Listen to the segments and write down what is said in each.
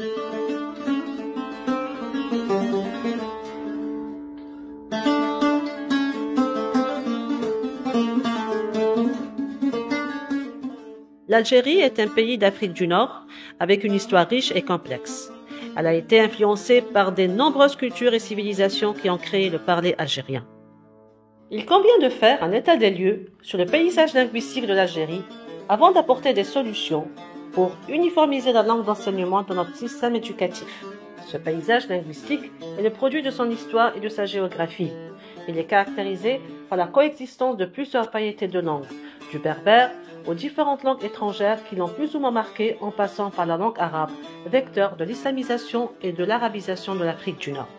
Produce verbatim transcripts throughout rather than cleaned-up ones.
L'Algérie est un pays d'Afrique du Nord avec une histoire riche et complexe. Elle a été influencée par de nombreuses cultures et civilisations qui ont créé le parler algérien. Il convient de faire un état des lieux sur le paysage linguistique de l'Algérie avant d'apporter des solutions pour uniformiser la langue d'enseignement dans notre système éducatif. Ce paysage linguistique est le produit de son histoire et de sa géographie. Il est caractérisé par la coexistence de plusieurs variétés de langues, du berbère aux différentes langues étrangères qui l'ont plus ou moins marqué en passant par la langue arabe, vecteur de l'islamisation et de l'arabisation de l'Afrique du Nord.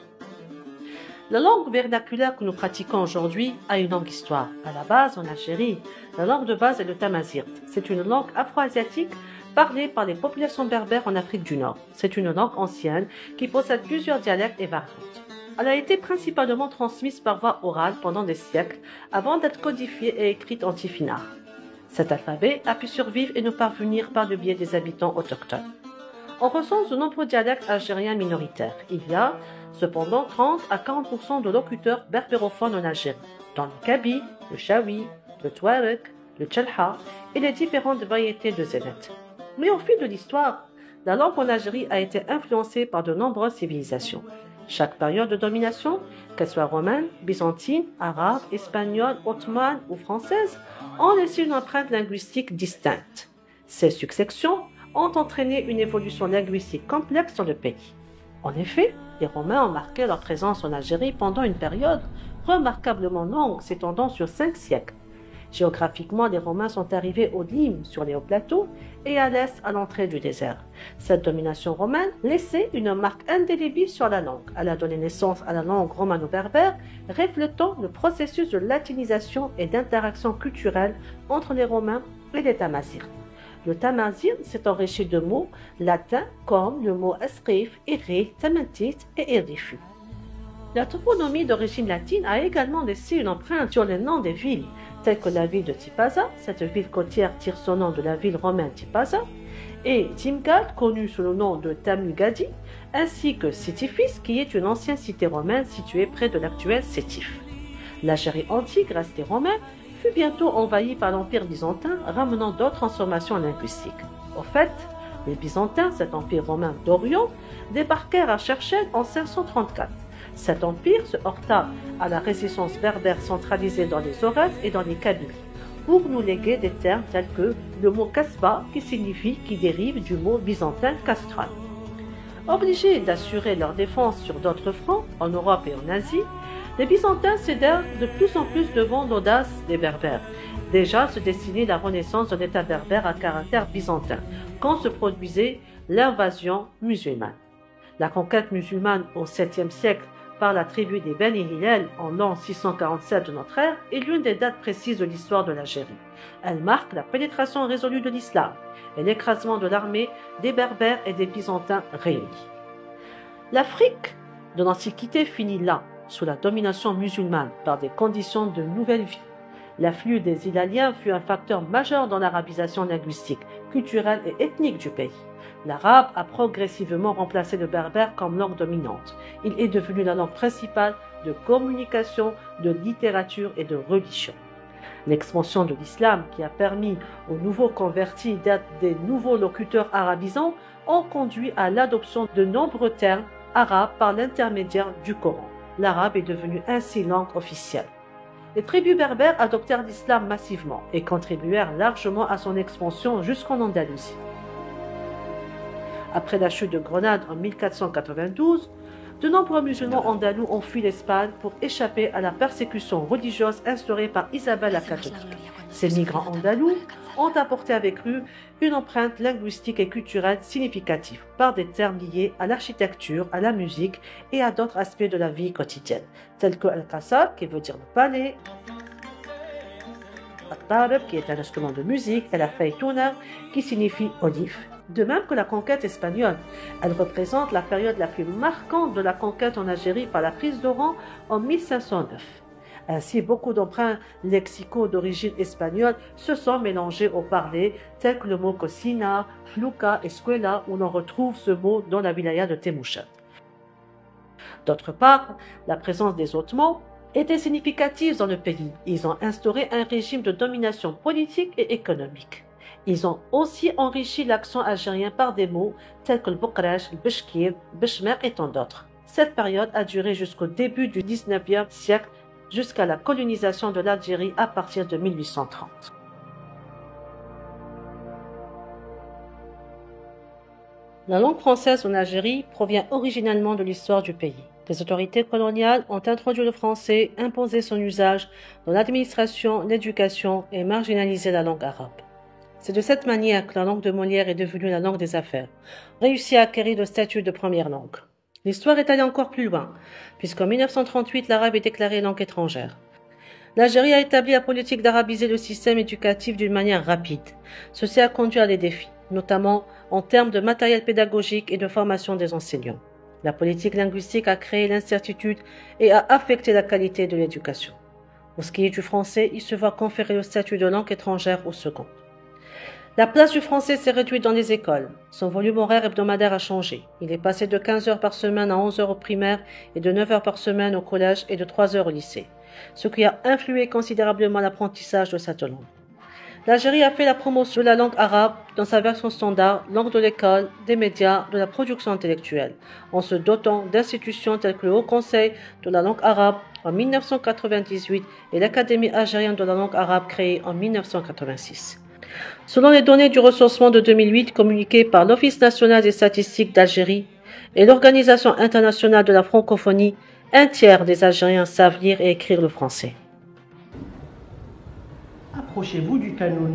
La langue vernaculaire que nous pratiquons aujourd'hui a une longue histoire. À la base, en Algérie, la langue de base est le tamazight. C'est une langue afro-asiatique parlée par les populations berbères en Afrique du Nord. C'est une langue ancienne qui possède plusieurs dialectes et variantes. Elle a été principalement transmise par voie orale pendant des siècles avant d'être codifiée et écrite en tifinagh. Cet alphabet a pu survivre et nous parvenir par le biais des habitants autochtones. On recense de nombreux dialectes algériens minoritaires. Il y a cependant trente à quarante pour cent de locuteurs berbérophones en Algérie, dans le kaby, le chaoui, le touareg, le tchelha et les différentes variétés de zénet. Mais au fil de l'histoire, la langue en Algérie a été influencée par de nombreuses civilisations. Chaque période de domination, qu'elle soit romaine, byzantine, arabe, espagnole, ottomane ou française, ont laissé une empreinte linguistique distincte. Ces successions ont entraîné une évolution linguistique complexe dans le pays. En effet, les Romains ont marqué leur présence en Algérie pendant une période remarquablement longue, s'étendant sur cinq siècles. Géographiquement, les Romains sont arrivés au Lim, sur les hauts plateaux, et à l'est, à l'entrée du désert. Cette domination romaine laissait une marque indélébile sur la langue. Elle a donné naissance à la langue romano-berbère, reflétant le processus de latinisation et d'interaction culturelle entre les Romains et les Tamazighs. Le tamazight s'est enrichi de mots latins comme le mot esrif, iri, tamantit et irifu. La toponymie d'origine latine a également laissé une empreinte sur les noms des villes, telles que la ville de Tipaza, cette ville côtière tire son nom de la ville romaine Tipaza, et Timgad, connue sous le nom de Tamugadi, ainsi que Sétifis, qui est une ancienne cité romaine située près de l'actuel Sétif. L'Algérie antique, restée romaine, fut bientôt envahie par l'Empire byzantin, ramenant d'autres transformations linguistiques. Au fait, les Byzantins, cet empire romain d'Orient, débarquèrent à Cherchel en cinq cent trente-quatre. Cet empire se heurta à la résistance berbère centralisée dans les Aurès et dans les Kabyles, pour nous léguer des termes tels que le mot kasba, qui signifie, qui dérive du mot byzantin castral. Obligés d'assurer leur défense sur d'autres fronts, en Europe et en Asie, les Byzantins cédèrent de plus en plus devant l'audace des Berbères. Déjà se dessinait la renaissance d'un État berbère à caractère byzantin, quand se produisait l'invasion musulmane. La conquête musulmane au septième siècle par la tribu des Beni Hillel en l'an six cent quarante-sept de notre ère est l'une des dates précises de l'histoire de l'Algérie. Elle marque la pénétration résolue de l'islam et l'écrasement de l'armée des Berbères et des Byzantins réunis. L'Afrique de l'Antiquité finit là, sous la domination musulmane, par des conditions de nouvelle vie. L'afflux des Hilaliens fut un facteur majeur dans l'arabisation linguistique, culturelle et ethnique du pays. L'arabe a progressivement remplacé le berbère comme langue dominante. Il est devenu la langue principale de communication, de littérature et de religion. L'expansion de l'islam, qui a permis aux nouveaux convertis d'être des nouveaux locuteurs arabisants, ont conduit à l'adoption de nombreux termes arabes par l'intermédiaire du Coran. L'arabe est devenu ainsi langue officielle. Les tribus berbères adoptèrent l'islam massivement et contribuèrent largement à son expansion jusqu'en Andalousie. Après la chute de Grenade en mille quatre cent quatre-vingt-douze, de nombreux musulmans andalous ont fui l'Espagne pour échapper à la persécution religieuse instaurée par Isabelle la catholique. Ces migrants andalous ont apporté avec eux une empreinte linguistique et culturelle significative par des termes liés à l'architecture, à la musique et à d'autres aspects de la vie quotidienne, tels que al-qasab, qui veut dire le palais, al-tarab, qui est un instrument de musique, et la faytouna, qui signifie olive. De même que la conquête espagnole, elle représente la période la plus marquante de la conquête en Algérie par la prise d'Oran en mille cinq cent neuf. Ainsi, beaucoup d'emprunts lexicaux d'origine espagnole se sont mélangés au parler, tels que le mot cocina, fluca, escuela, où l'on retrouve ce mot dans la wilaya de Témouchat. D'autre part, la présence des Ottomans était significative dans le pays. Ils ont instauré un régime de domination politique et économique. Ils ont aussi enrichi l'accent algérien par des mots tels que le boukrach, le beshkir, le beshmer et tant d'autres. Cette période a duré jusqu'au début du dix-neuvième siècle, jusqu'à la colonisation de l'Algérie à partir de mille huit cent trente. La langue française en Algérie provient originellement de l'histoire du pays. Les autorités coloniales ont introduit le français, imposé son usage dans l'administration, l'éducation et marginalisé la langue arabe. C'est de cette manière que la langue de Molière est devenue la langue des affaires, réussi à acquérir le statut de première langue. L'histoire est allée encore plus loin, puisqu'en mille neuf cent trente-huit, l'arabe est déclaré langue étrangère. L'Algérie a établi la politique d'arabiser le système éducatif d'une manière rapide. Ceci a conduit à des défis, notamment en termes de matériel pédagogique et de formation des enseignants. La politique linguistique a créé l'incertitude et a affecté la qualité de l'éducation. Pour ce qui est du français, il se voit conférer le statut de langue étrangère au second. La place du français s'est réduite dans les écoles. Son volume horaire hebdomadaire a changé. Il est passé de quinze heures par semaine à onze heures au primaire et de neuf heures par semaine au collège et de trois heures au lycée, ce qui a influé considérablement l'apprentissage de cette langue. L'Algérie a fait la promotion de la langue arabe dans sa version standard, langue de l'école, des médias, de la production intellectuelle, en se dotant d'institutions telles que le Haut Conseil de la langue arabe en mille neuf cent quatre-vingt-dix-huit et l'Académie algérienne de la langue arabe créée en mille neuf cent quatre-vingt-six. Selon les données du recensement de deux mille huit communiquées par l'Office national des statistiques d'Algérie et l'Organisation internationale de la francophonie, un tiers des Algériens savent lire et écrire le français. Approchez-vous du canoun.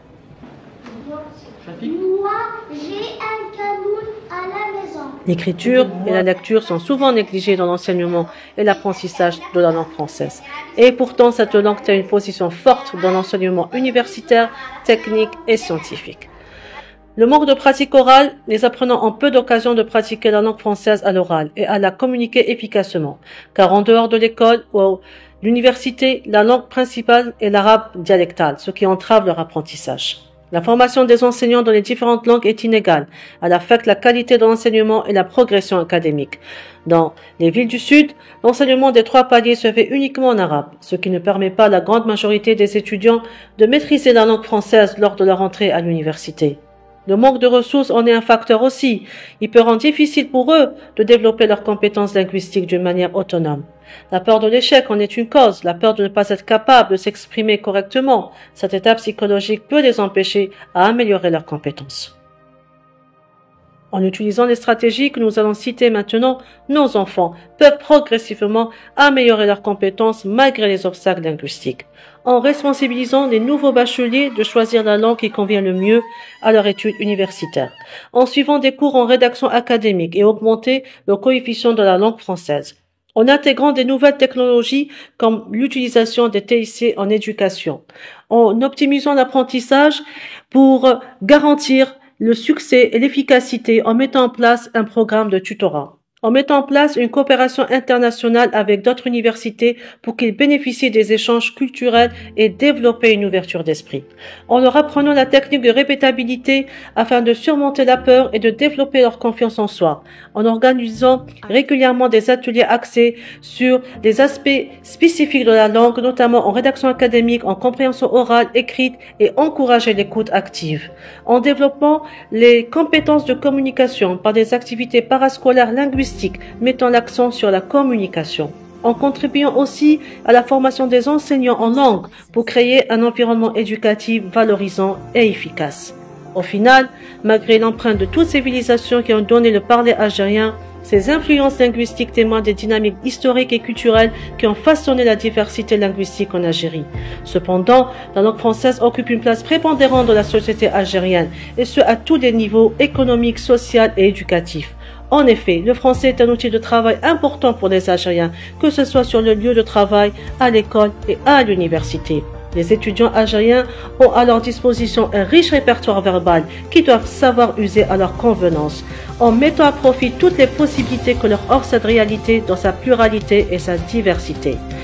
Moi, j'ai un canoun à la maison. L'écriture et la lecture sont souvent négligées dans l'enseignement et l'apprentissage de la langue française. Et pourtant, cette langue a une position forte dans l'enseignement universitaire, technique et scientifique. Le manque de pratique orale, les apprenants ont peu d'occasion de pratiquer la langue française à l'oral et à la communiquer efficacement, car en dehors de l'école ou l'université, la langue principale est l'arabe dialectal, ce qui entrave leur apprentissage. La formation des enseignants dans les différentes langues est inégale. Elle affecte la qualité de l'enseignement et la progression académique. Dans les villes du Sud, l'enseignement des trois paliers se fait uniquement en arabe, ce qui ne permet pas à la grande majorité des étudiants de maîtriser la langue française lors de leur entrée à l'université. Le manque de ressources en est un facteur aussi. Il peut rendre difficile pour eux de développer leurs compétences linguistiques d'une manière autonome. La peur de l'échec en est une cause, la peur de ne pas être capable de s'exprimer correctement. Cette étape psychologique peut les empêcher à améliorer leurs compétences. En utilisant les stratégies que nous allons citer maintenant, nos enfants peuvent progressivement améliorer leurs compétences malgré les obstacles linguistiques, en responsabilisant les nouveaux bacheliers de choisir la langue qui convient le mieux à leur étude universitaire, en suivant des cours en rédaction académique et augmenter le coefficient de la langue française, en intégrant des nouvelles technologies comme l'utilisation des T I C en éducation, en optimisant l'apprentissage pour garantir le succès et l'efficacité en mettant en place un programme de tutorat, en mettant en place une coopération internationale avec d'autres universités pour qu'ils bénéficient des échanges culturels et développer une ouverture d'esprit, en leur apprenant la technique de répétabilité afin de surmonter la peur et de développer leur confiance en soi, en organisant régulièrement des ateliers axés sur des aspects spécifiques de la langue, notamment en rédaction académique, en compréhension orale, écrite et encourager l'écoute active, en développant les compétences de communication par des activités parascolaires linguistiques mettant l'accent sur la communication, en contribuant aussi à la formation des enseignants en langue pour créer un environnement éducatif valorisant et efficace. Au final, malgré l'empreinte de toutes ces civilisations qui ont donné le parler algérien, ces influences linguistiques témoignent des dynamiques historiques et culturelles qui ont façonné la diversité linguistique en Algérie. Cependant, la langue française occupe une place prépondérante dans la société algérienne, et ce à tous les niveaux économiques, sociaux et éducatifs. En effet, le français est un outil de travail important pour les Algériens, que ce soit sur le lieu de travail, à l'école et à l'université. Les étudiants algériens ont à leur disposition un riche répertoire verbal qu'ils doivent savoir user à leur convenance, en mettant à profit toutes les possibilités que leur offre cette réalité dans sa pluralité et sa diversité.